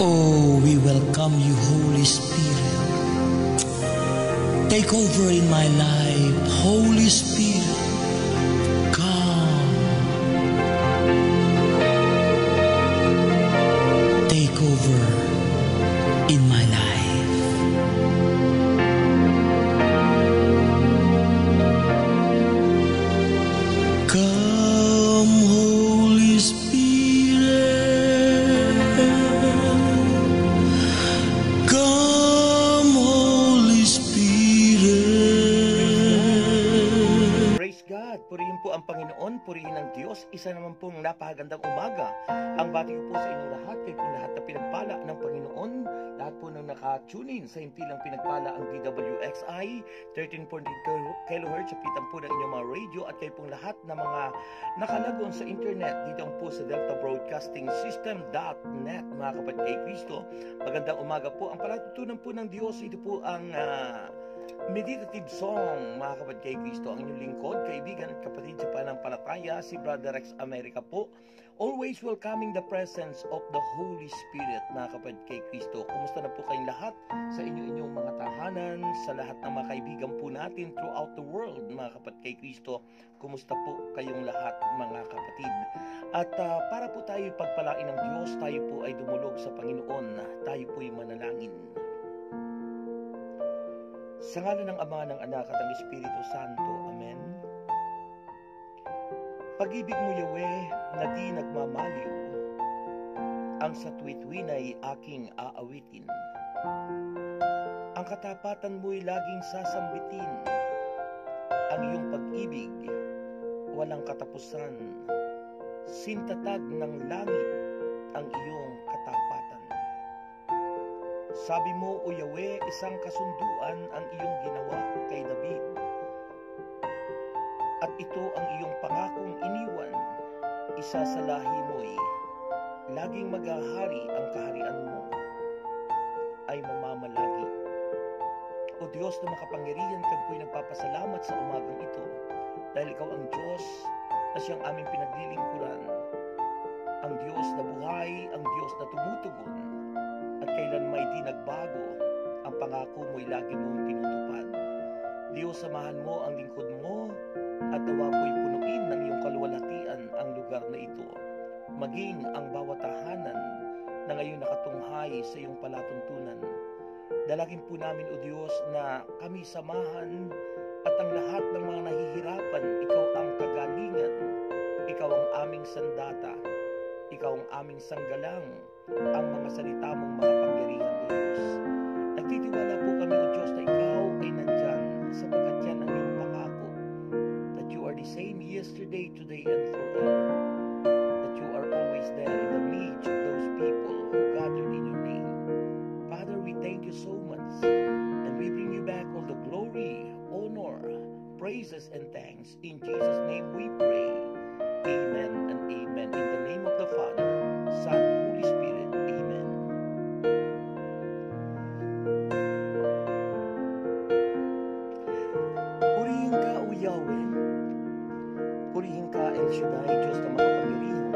Oh, we welcome you, Holy Spirit. Take over in my life, Holy Spirit. Come. Take over in my life. Come, Holy Spirit. Come, Holy Spirit. Praise God! Purihin po ang Panginoon, purihin ang Diyos. Isa naman pong napakagandang umaga. Ang bati ko po sa inyong lahat, kayo po lahat na pinagpala ng Panginoon. Lahat po nang naka-tune in sa himpilang pinagpala ang DWXI 13.8 kHz sa pitang po ng inyong mga radio at kayo pong lahat na mga nakalagon sa internet dito po sa Delta Broadcasting System.net mga kapatid kay Kristo. Magandang umaga po. Ang palatutunan po ng Diyos, ito po ang meditative song mga kapatid kay Kristo. Ang inyong lingkod, kaibigan at kapatid sa pananampalataya, si Brother Rex America po. Always welcoming the presence of the Holy Spirit mga kapatid kay Kristo. Kumusta na po kayong lahat sa inyong mga tahanan, sa lahat ng mga kaibigan po natin throughout the world mga kapatid kay Kristo. Kumusta po kayong lahat mga kapatid? At para po tayo pagpalain ng Diyos, tayo po ay dumulog sa Panginoon. Tayo po ay manalangin. Sa ngalan ng Ama, ng Anak at ng Espiritu Santo. Amen. Pag-ibig mo, Yahweh, na di nagmamaliw, ang sa tuwid-tuwin ay aking aawitin. Ang katapatan mo'y laging sasambitin, ang iyong pag-ibig, walang katapusan. Sintatag ng langit ang iyong katapatan. Sabi mo, O Yahweh, isang kasunduan ang iyong ginawa kay David. At ito ang iyong pangakong iniwan, isa sa lahi mo'y laging maghahari ang kaharian mo ay mamamalagi. O Diyos na makapangyarihan, kami po'y nagpapasalamat sa umagang ito dahil ikaw ang Diyos na siyang aming pinaglilingkuran, ang Diyos na buhay, ang Diyos na tumutugon, at kailan may di nagbago, ang pangako mo'y lagi mong tinutupad. Diyos, samahan mo ang lingkod mo at nawa po'y punuin ng iyong kaluwalhatian ang lugar na ito, maging ang bawat tahanan na ngayon nakatunghay sa iyong palatuntunan. Dalangin po namin, O Diyos, na kami samahan at ang lahat ng mga nahihirapan, ikaw ang kagalingan, ikaw ang aming sandata, ikaw ang aming sanggalang, ang mga salita mong makapangyarihan, O Diyos. Nagtitiwala po kami, O Diyos, na ikaw ay nandyan sapagkat yan ang iyong pangako, that you are the same yesterday, today, and forever, that you are always there in the midst of those people who gathered in your name. Father, we thank you so much, and we bring you back all the glory, honor, praises, and thanks. In Jesus' name we pray. Amen and amen. In the name of the Father, Son, Holy Spirit. Amen. Purihin ka, O Yahweh. Purihin ka, El Shaddai, Diyos na makapangyarihan.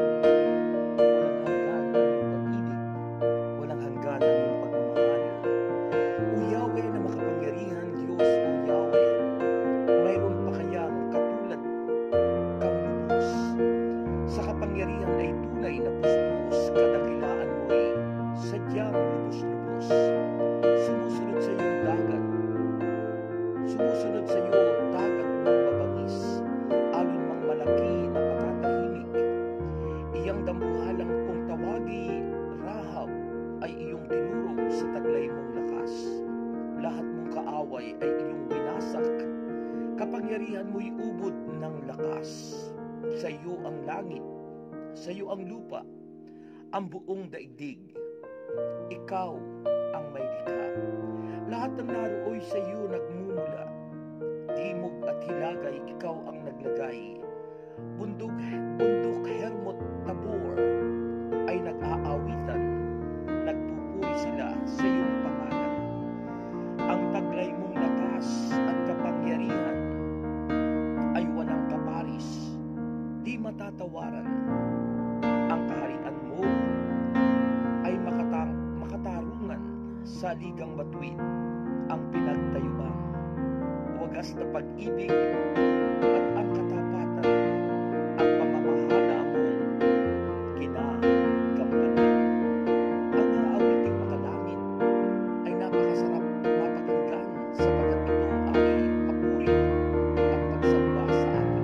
Walang hanggan ang iyong pag-ibig. Walang hanggan ang iyong pagmamahal. O Yahweh na makapangyarihan, Diyos, O Yahweh, mayroon pa kayang katulad kang lubos? Sa kapangyarihan ay tunay na pustos, kadakilaan mo'y sadyang lubos-lubos. Sumusunod sa iyong dagat, sumusunod sa iyo dagat ng mabangis, alon mang malaki na patatahimik. Iyang dambuhalang kung tawagi, Rahab, ay iyong tinuro sa taglay mong lakas. Lahat mong kaaway ay iyong winasak. Kapangyarihan mo'y ubod ng lakas. Sa iyo ang langit, sa iyo ang lupa, ang buong daigdig. Ikaw ang may likha. Lahat ng narooy sa iyo nagmumula. Timog at hilagay, ikaw ang naglagay. Bundok, Hermot, Tabor ay nag-aawitan. Nagpupuri sila sa iyong pangalan. Ang taglay mong lakas at kapangyarihan ay walang kaparis, di matatawaran. Ang kaharian mo ay saligang matuwid ang pinagtayuan, wagas na pag-ibig at ang katapatan, ang pamamahala mong kinagampanan. Ang mga awiting makalangit ay napakasarap mapakinggan sapagkat ito ay papuri at pagsamba sa ating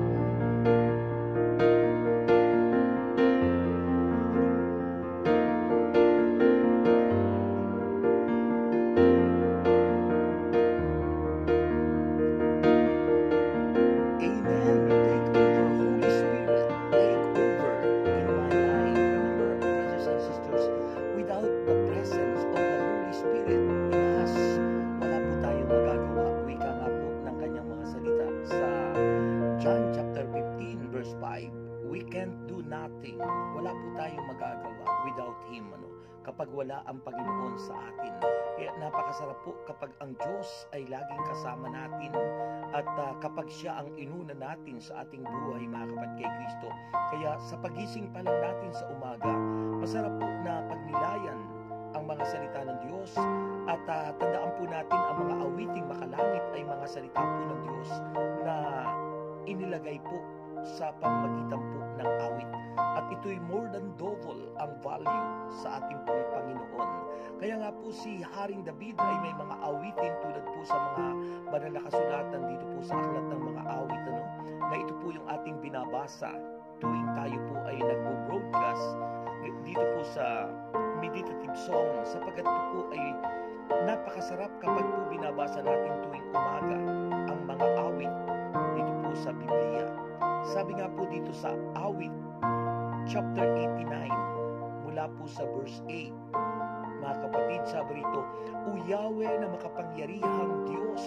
nothing. Wala po tayong magagawa without Him. Kapag wala ang Panginoon sa atin. Kaya napakasarap po kapag ang Diyos ay laging kasama natin at kapag Siya ang inuna natin sa ating buhay, mga kapatid kay Kristo. Kaya sa pagising pa lang natin sa umaga, masarap po na pagnilayan ang mga salita ng Diyos at tandaan po natin ang mga awiting makalangit ay mga salita po ng Diyos na inilagay po sa pamamagitan po ng awit. At ito'y more than double ang value sa ating pong Panginoon. Kaya nga po si Haring David ay may mga awitin tulad po sa mga banal na kasulatan dito po sa aklat ng mga awit, na ito po yung ating binabasa tuwing tayo po ay nagbo-broadcast dito po sa meditative song, sapagkat ito po ay napakasarap kapag po binabasa natin tuwing umaga ang mga awit dito po sa Biblia. Sabi nga po dito sa awit chapter 89 mula po sa verse 8, mga kapatid, sabi rito, O Yahweh na makapangyarihang Diyos,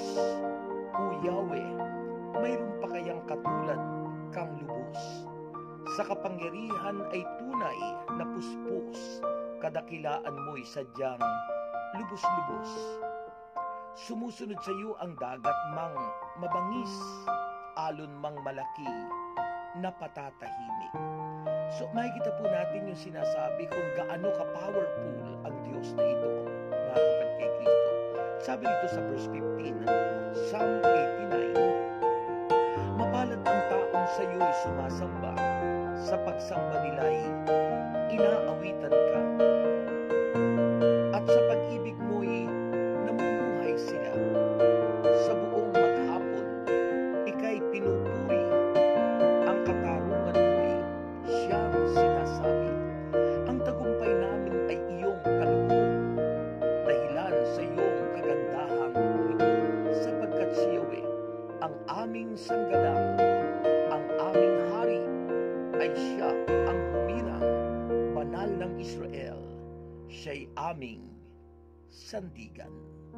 O Yahweh, mayroon pa kayang katulad kang lubos? Sa kapangyarihan ay tunay na puspos, kadakilaan mo'y sadyang lubos-lubos. Sumusunod sa iyo ang dagat mang mabangis, alon mang malaki na patatahimik. So makikita po natin yung sinasabi kung gaano ka-powerful ang Diyos na ito, mga kapatid kay Kristo. Sabi dito sa verse 15, Psalm 89, Mapalad ang taong sa iyo'y sumasamba, sa pagsamba nila'y inaawitan ka, at sa pag-ibig mo'y namumuhay sila. Sa buong maghapon, ika'y pinupuri, ang katarungan mo'y siyang sinasabi. Ang tagumpay namin ay iyong kaloob, dahilan sa iyong kagandahang loob, sapagkat si Yahweh ang aming sanggalang, ang aming hari ay siya ang humirang, banal ng Israel, siya'y aming sandigan.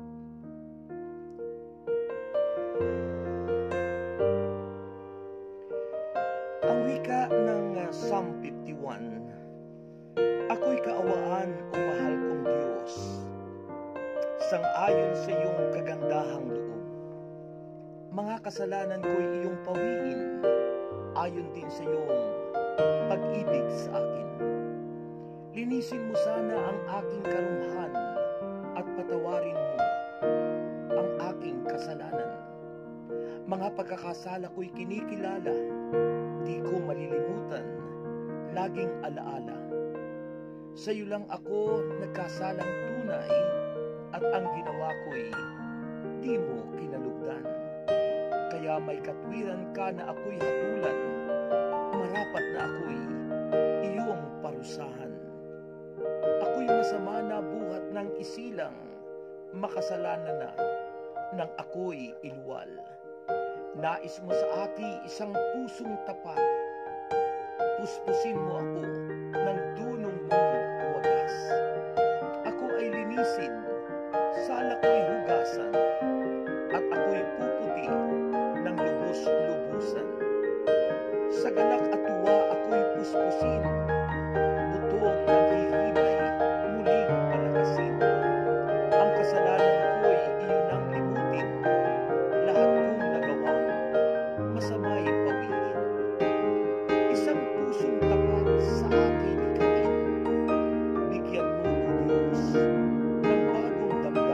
Ang wika ng Psalm 51, Ako'y kaawaan, o mahal kong Diyos, sang-ayon sa iyong kagandahang loob. Mga kasalanan ko'y iyong pawiin, ayon din sa iyong pag-ibig sa akin. Linisin mo sana ang aking karumhan at patawarin mo ang aking kasalanan. Mga pagkakasala ko'y kinikilala, di ko malilimutan, laging alaala. Sa iyo lang ako nagkasalang tunay, at ang ginawa ko'y di mo kinalugdan. Kaya may katwiran ka na ako'y hatulan, marapat na ako'y iyong parusahan. Ako'y masama na buhat ng isilang, makasalanan na nang ako'y iluwal. Nais mo sa akin isang pusong tapat, puspusin mo ako ng dunong mong wagas. Ako ay linisin, sala ko'y hugasan, at ako'y puputi ng lubos-lubusan. Sa galak at tuwa ako'y puspusin, butong naghihimay, muling palakasin. Ang kasalanan ko'y iyon ang limutin, lahat kong nagawang masama'y pawiin. Isang pusong tapat sa akin ikain, bigyan mo, O Diyos, ng bagong damdamin.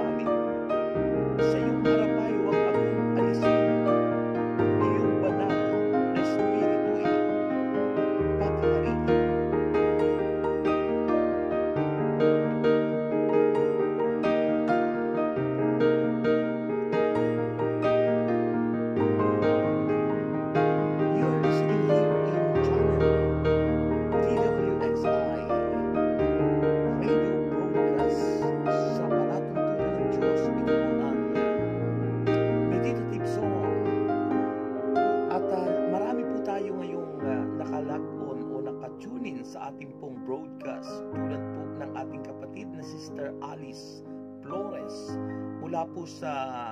ating pong broadcast tulad po ng ating kapatid na Sister Alice Flores mula po sa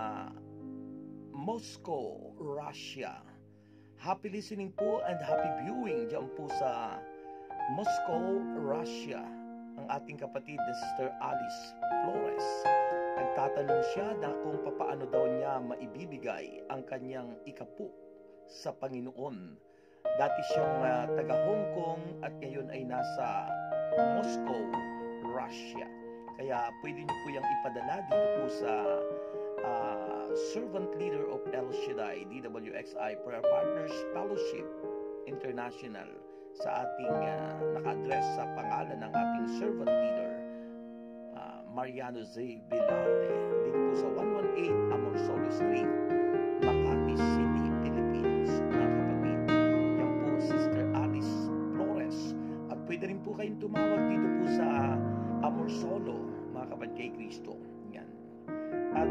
Moscow, Russia. Happy listening po and happy viewing dyan po sa Moscow, Russia. Ang ating kapatid na Sister Alice Flores. Nagtatanong siya na kung papaano daw niya maibibigay ang kanyang ikapu sa Panginoon. Dati siyang taga Hong Kong at ngayon ay nasa Moscow, Russia. Kaya pwede niyo po yung ipadala dito po sa Servant Leader of El Shaddai, DWXI Prayer Partners Fellowship International sa ating naka-address sa pangalan ng ating Servant Leader, Mariano Z. Velarde, dito po sa 118 Amorsolo Street, Makati City, Philippines. Mga kapatid, yan po Sister Alice Flores. At pwede rin po kayong tumawag dito po sa Amorsolo, mga kapatid kay Kristo. Yan. At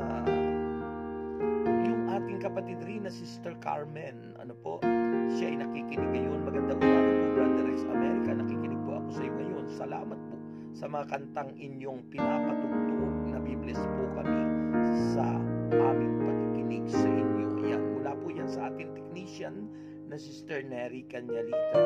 yung ating kapatid rin na Sister Carmen, siya ay nakikinig ngayon. Magandang umaga po, Brother Rex America. Nakikinig po ako sa iyo ngayon. Salamat po sa mga kantang inyong pinapatugtog. Nabibless po kami sa aming pakikinig sa inyo. Yan, mula po yan sa ating technician na Sister Neri Canyalita.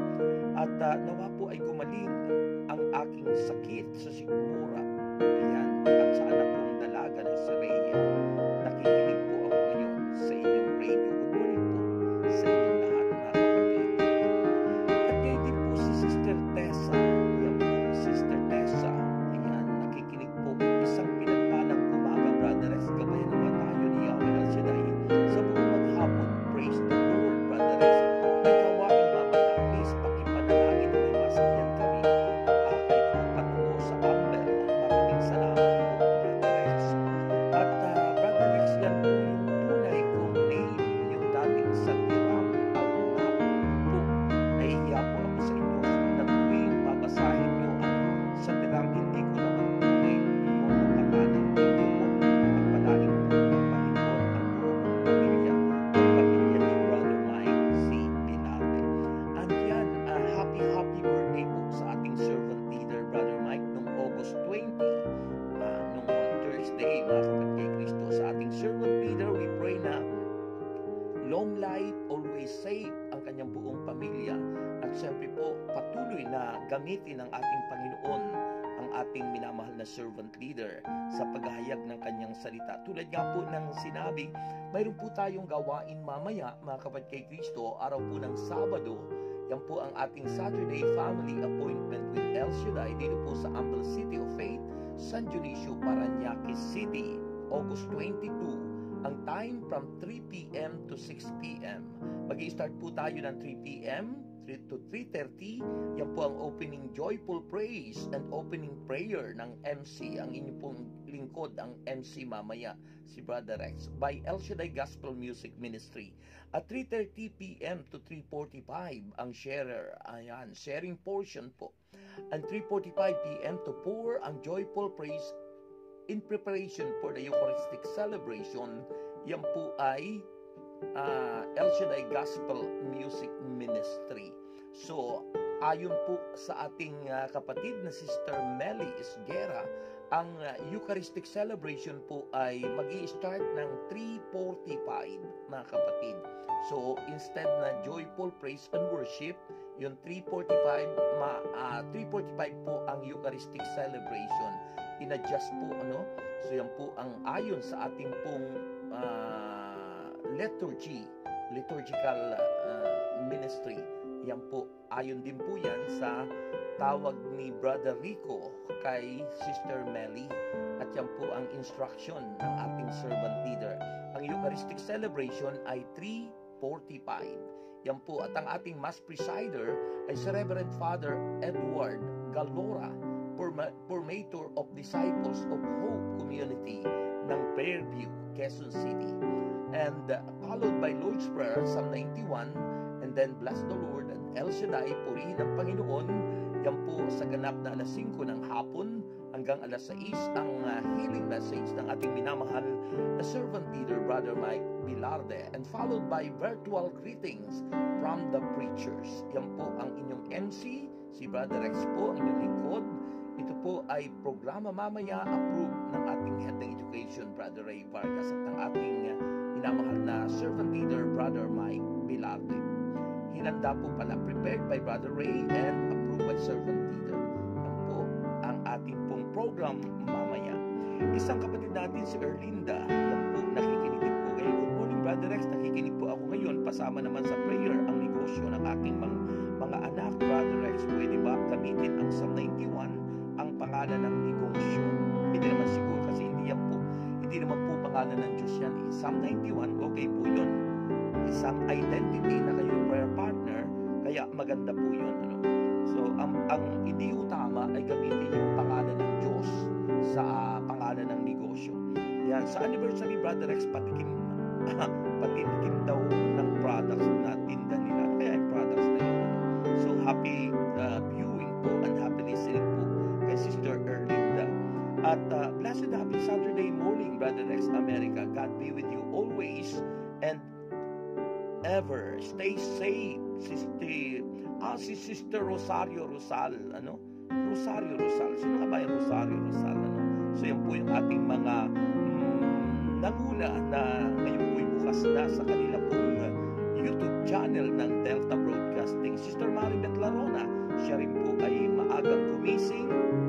At nawa po ay gumaling ang aking sakit sa sikmura. Ayan, at sa anak kong dalaga na si Rhea. Nakikinig po ako ngayon sa inyong radio. Good morning po sa inyong lahat, mga kapatid. At ngayon din po si Sister Tessa. Yan po, Sister Tessa. Ayan, nakikinig po. Isang pinagpalang umaga, Brother Rex. Gabayan naman tayo ni Yahweh El Shaddai sa buong maghapon. Praise the Lord, Brother Rex. May gawain mamaya. Please, pakipanalangin na may masakyan kami. Kay po patungo sa Campbell. Maraming salamat po, Brother Rex. At Brother Rex, yan po yung tunay kong name, yung dating sa tiram at po. Nahihiya po ako sa inyo na tuwing babasahin nyo ang sa tiram, hindi ko naman tunay yung napangalan. Hindi po at palaing po ng Panginoon ang buong pamilya, ang pamilya ni Brother Mike C. Pinate. And yan, happy birthday po sa ating servant leader, Brother Mike, noong August 20, noong Thursday, mga kapatid kay Kristo. Sa ating servant leader, we pray na long life, always safe ang kanyang buong pamilya. At siyempre po, patuloy na gamitin ng ating Panginoon ang ating minamahal na servant leader sa paghahayag ng kanyang salita. Tulad nga po ng sinabi, mayroon po tayong gawain mamaya, mga kapatid kay Kristo, araw po ng Sabado. Yan po ang ating Saturday Family Appointment with El Shaddai dito po sa Humble City of Faith, San Dionisio, Parañaque City, August 22. Ang time from 3 p.m. to 6 p.m. Mag-i-start po tayo ng 3 p.m. to 3:30. Yan po ang opening joyful praise and opening prayer ng MC. Ang inyong pong lingkod, ang MC mamaya, si Brother Rex, by El Shaddai Gospel Music Ministry. At 3:30 p.m. to 3:45 ang sharer. Ayan, sharing portion po. And 3:45 p.m. to 4 ang joyful praise in preparation for the Eucharistic celebration. Yan po ay El Shaddai Gospel Music Ministry. So, ayon po sa ating kapatid na Sister Melly Isguera, ang Eucharistic celebration po ay mag-i-start ng 3:45, mga kapatid. So, instead na joyful praise and worship, yung 3:45 po ang Eucharistic celebration. In-adjust po, So, yan po ang ayon sa ating pong liturgical ministry. Yan po, ayon din po yan sa tawag ni Brother Rico kay Sister Melly. At yan po ang instruction ng ating servant leader. Ang Eucharistic celebration ay 3:45. Yan po, at ang ating Mass Presider ay si Reverend Father Edward Galora, Formator of Disciples of Hope Community ng Fairview, Quezon City. And followed by Lord's Prayer, Psalm 91, and then Bless the Lord and El Shaddai, purihin ang Panginoon, Yan po sa ganap na alas 5 ng hapon hanggang alas 6 ang healing message ng ating minamahal na servant leader, Brother Mike Bilarde, and followed by virtual greetings from the preachers. Yan po ang inyong MC, si Brother Rex po, ang inyong lingkod. Ito po ay programa mamaya approved ng ating head ng education, Brother Ray Vargas, at ng ating minamahal na servant leader, Brother Mike Bilarde. Hinanda po pala, prepared by Brother Ray and approved by servant leader. Yan po ang ating pong program mamaya. Isang kapatid natin si Erlinda, yan po, nakikinig din po kayo. Good morning, Brother Rex, nakikinig po ako ngayon, pasama naman sa prayer ang negosyo ng aking mga anak. Brother Rex, pwede ba gamitin ang Psalm 91 ang pangalan ng negosyo? Hindi naman siguro kasi hindi naman po pangalan ng Diyos yan. Psalm 91, okay po yun. Isang identity na kayo prayer partner, kaya maganda po yun. Ano? So, ang hindi tama ay gamitin yung pangalan ng Diyos sa pangalan ng negosyo. Yan, sa anniversary, Brother Rex, patikim daw ng products na tinda nila. Kaya yung products na yun. Ano? So, happy viewing po and happy listening po kay Sister Erlinda. At blessed happy Saturday morning, Brother Rex America. God be with you always and ever. Stay safe. Si Sister Rosario Rosal, ano? Rosario Rosal. Sino nga ba yung Rosario Rosal, ano? So yan po yung ating mga nanguna na ngayon po'y bukas na sa kanila pong YouTube channel ng Delta Broadcasting. Sister Maribeth Larona, siya rin po ay maagang gumising.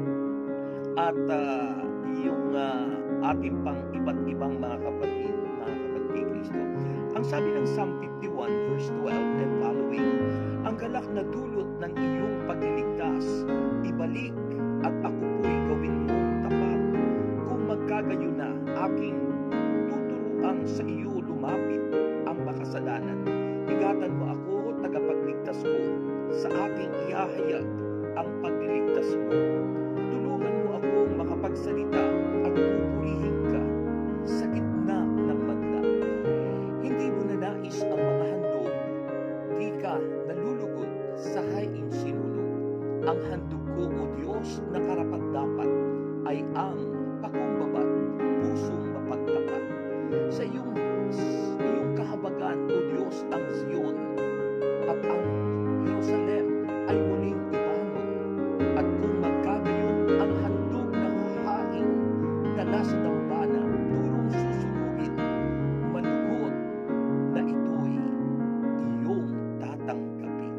At yung ating pang iba't ibang mga kapatid kay Kristo. Ang sabi ng Psalm 51 verse 12 and following, ang galak na dulot ng iyong pagliligtas, ibalik at ako po'y gawin mong tapat. Kung magkagayon na, aking tuturuan sa iyo lumapit ang makasalanan. Ingatan mo ako, tagapagligtas ko, sa aking ihahayag ang pagliligtas mo. Tulungan mo akong makapagsalita at pupurihin ka sa gitna ng madla. Hindi mo nanais ang mga handog, di ka nalulugod sa haing sinunog. Ang handog ko, O Diyos, na karapat-dapat ay ang pakumbaba, pusong mapagtapat. Sa iyong kahabagan, O Diyos, ang Zion at ang Jerusalem ay muling ibangon. At kung magkagayon ang handog na hahaing dala sa dambana, turong susunugin, malugod na ito'y iyong tatanggapin.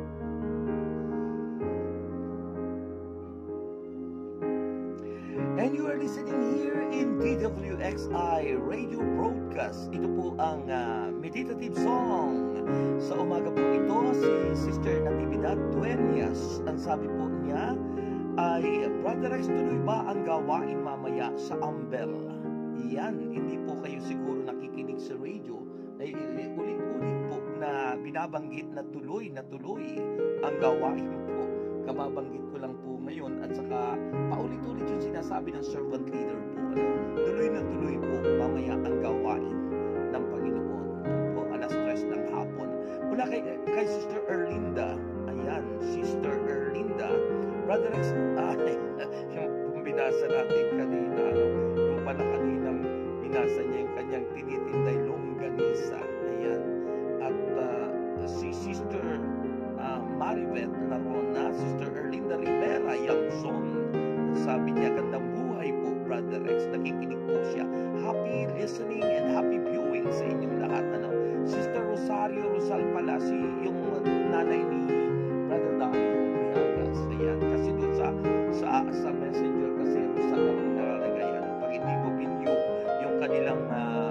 And you are listening here in DWXI Radio Broadcast. Ito po ang meditative song. Sa umaga po ito, si Sister Natividad Dueñas, ang sabi po niya ay, Brother Rex, tuloy ba ang gawain mamaya sa Ambel? Yan, hindi po kayo siguro nakikinig sa radio. Ulit-ulit po na binabanggit na tuloy ang gawain po. Kababanggit ko lang po ngayon at saka paulit-ulit yung sinasabi ng servant leader po. Tuloy po mamaya ang gawain ng Panginoon. Po, alas 3 ng hapon. Mula kay Sister Erlinda. Ayan, Sister Erlinda. Brother Rex, yung binasa natin kanina, yung pala kaninang binasa niya yung kanyang tinitinday longganisa. Ayan. At si Sister Maribeth Larona, Sister Erlinda Rivera, Yamson, sabi niya, gandang buhay po, Brother Rex. Nakikinig po siya. Happy listening and happy viewing sa inyong lahat. Ano? Sister Rosario Rosal pala, yung nanay ni Brother Dario Briagas. Ayan. Kasi doon sa messenger kasi Rosal ang nakalagay. Pag hindi mo binyo yung kanilang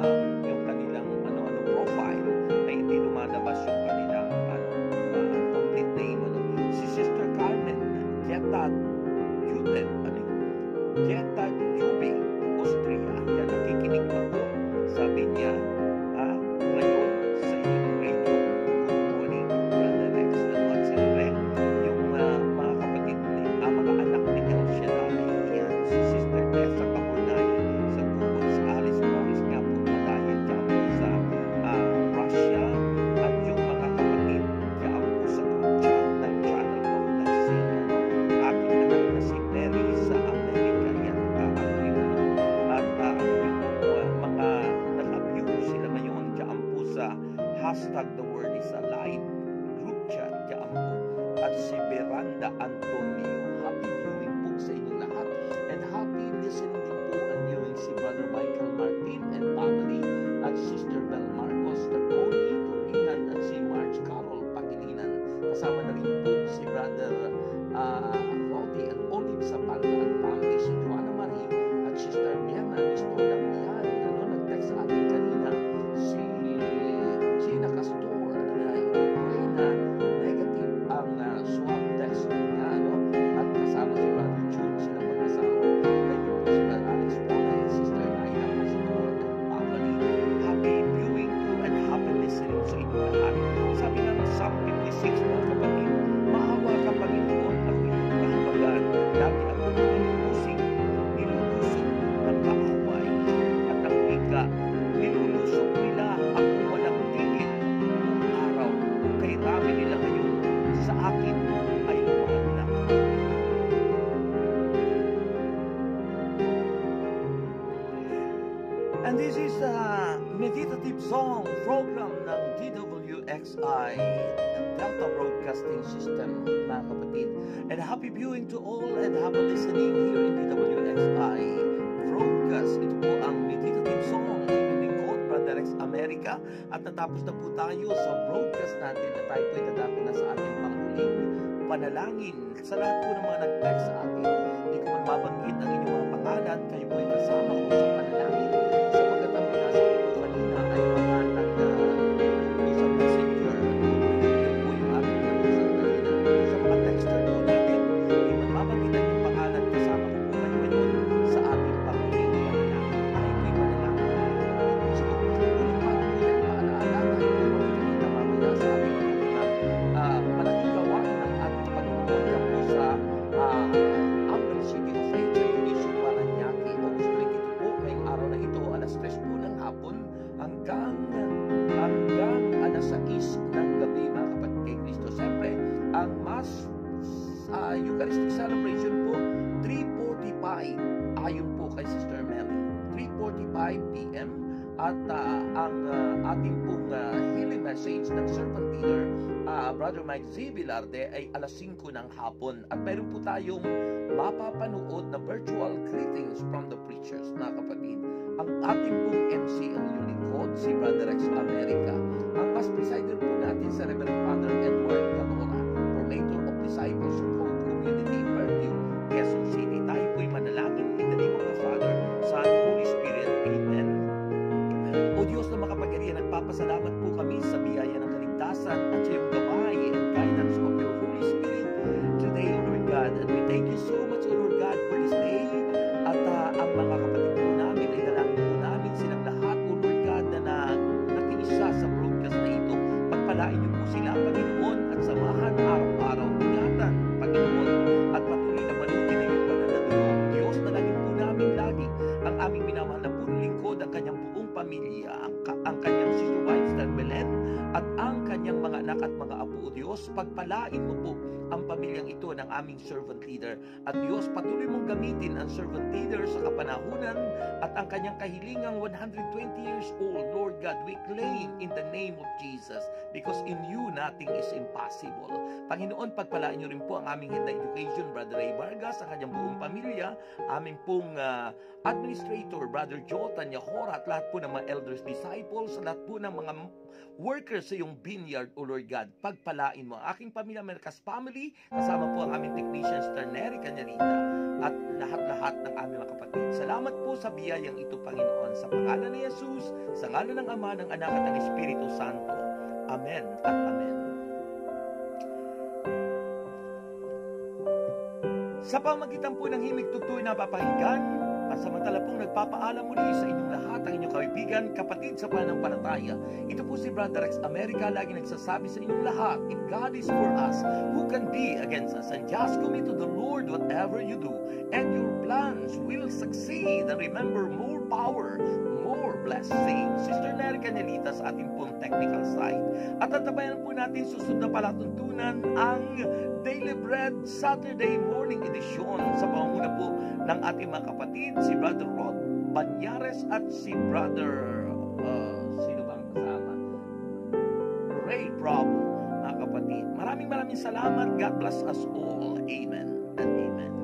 profile, ay hindi lumalabas yung kanilang complete name. Si Sister Carmen Jetta Jube, Austria. Yan, nakikinig ako. Sabi niya, ngayon sa iyong radio, good morning. at si Beranda Antonio. Happy viewing po sa inyong lahat. And happy listening din po and viewing si Brother Michael Martin and family at Sister Bel Marcos, Sister Connie Turingan at si Marge Carol Pagilinan. Kasama na rin po si Brother Rodi at Olive sa Palmaan family, si Joanna Marie at Sister Miana Mistor ng Mian. Nag-text sa atin kanina si Gina Castor na i-pray na negative ang swab test niya, at kasama si Brother June, silang mag-asawa. Thank you po si Brother Alex Paula and Sister Naina Pastor and family. Happy viewing po and happy listening sa inyo lahat. Sabi ng Psalm 56, mga kapatid, maawa ka Panginoon, ako iyong kahabagan. Dati ako nilulusig, nilulusog ng kaaway at ang wika. Nilulusog nila ako walang tigil ng araw. Kung kay rami nila ngayon, sa akin ay lumahag. And this is a meditative song program ng DWXI Delta Broadcasting System, mga kapatid. And happy viewing to all and happy listening here in DWXI Broadcast. Ito po ang meditative song ng lingkod, Brother Rex America. At natapos na po tayo sa broadcast natin na tayo po ay dadako na sa ating panghuling panalangin. Sa lahat po ng mga nag-text sa akin, hindi ko man mabanggit ang inyong mga pangalan, kayo po ay kasama ko sa panalangin. Sapagkat ang pinasa ko kanina ay mga nag-usap messenger. Yun po yung ating nag-usap kanina. Sa mga texter po natin, hindi man mabanggit ang inyong pangalan, kasama ko po kayo ngayon sa ating panghuling panalangin. Tayo po ay panalangin. Gusto ko ulit pa po yan paalaala. Tayo po ay makikita mamaya sa ating malaking gawain ng ating panunod yan po sa Amber City of Faith Edition Paranaque. August 22 po, ngayong araw na ito, alas 3 po ng hapon hanggang alas 6 ng gabi, mga kapatid kay Cristo. Siyempre, ang Mass Eucharistic Celebration po, 3:45 ayon po kay Sister Melly. 3:45 p.m. At ang ating pong healing message ng servant leader, Brother Mike Z. Vilarde, ay alas 5 ng hapon. At meron po tayong mapapanood na virtual greetings from the preachers, mga kapatid. Ang ating pong MC, ang inyong lingkod, si Brother Rex America. Ang mas presider po natin sa Reverend Father Edward Calora, Formator of Disciples of Hope Community, Fairview, Quezon City. Tayo po'y manalangin in the name of the Father, Son, Holy Spirit. Amen. O Diyos na makapangyarihan, nagpapasalamat po kami sa biyaya ng kaligtasan at sa iyong gabay and guidance of your Holy Spirit today, O Lord God. And we thank you so much, O Lord God, for this day. At ang mga kapatid po namin ay dalangin po namin silang lahat, O Lord God, na nakiisa sa broadcast na ito. Pagpalain niyo po sila, Panginoon, at samahan araw-araw. Ingatan, Panginoon, at patuloy na malutin na iyong pananadulog. Diyos, dalangin po namin lagi ang aming minamahal na puro lingkod, ang kanyang buong pamilya, ang kanyang si Winston Belen, at ang kanyang mga anak at mga apo. O Diyos, pagpalain mo po ang pamilyang ito ng aming servant leader. At Diyos, patuloy mong gamitin ang servant leader sa kapanahunan at ang kanyang kahilingang 120 years old. Lord God, we claim in the name of Jesus, because in you nothing is impossible. Panginoon, pagpalain niyo rin po ang aming Head Education, Brother Ray Vargas, ang kanyang buong pamilya, aming pong administrator, Brother Jotan Yahora, at lahat po ng mga elders, disciples, lahat po ng mga workers sa iyong vineyard, O Lord God. Pagpalain mo ang aking pamilya, Mercas family, kasama po ang aming technician, Sister Nery Cañarita, at lahat-lahat ng aming mga kapatid. Salamat po sa biyayang ito, Panginoon, sa pangalan ni Jesus, sa ngalan ng Ama, ng Anak at ng Espiritu Santo. Amen at amen. Sa pamagitan po ng himig tutuloy na papakinggan, pansamantala pong nagpapaalam muli sa inyong lahat ang inyong kaibigan, kapatid sa pananampalataya. Ito po si Brother Rex America, lagi nagsasabi sa inyong lahat, if God is for us, who can be against us? And just commit to the Lord whatever you do, and your plans will succeed. And remember, more power, more blessing. Sister Nery Cañarita sa ating pong technical side. At tatabayan po natin susunod na palatuntunan ang Daily Bread Saturday Morning Edition sa pamumuno po ng ating mga kapatid, si Brother Rod Banyares at si Brother sino bang kasama? Ray Bravo, mga kapatid. natin. Maraming salamat. God bless us all. Amen and amen.